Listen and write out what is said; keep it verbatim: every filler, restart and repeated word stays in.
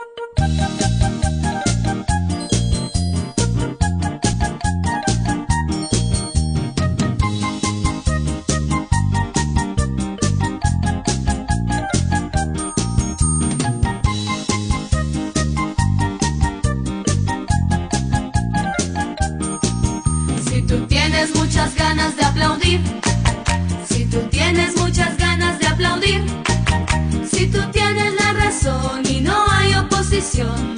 Si tú tienes muchas ganas de aplaudir, si tú tienes muchas ganas de aplaudir, si tú tienes la razón y no hay oposición,